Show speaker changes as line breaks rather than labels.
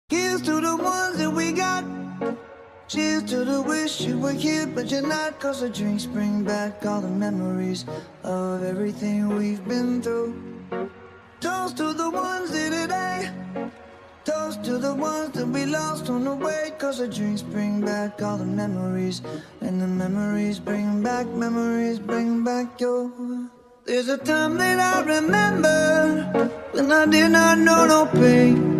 Here's to the ones that we got. Cheers to the wish you were here, but you're not. Cause the drinks bring back all the memories of everything we've been through. Toast to the ones here today. Toast to the ones that we lost on the way. Cause the drinks bring back all the memories. And the memories bring back your. There's a time that I remember when I did not know no pain.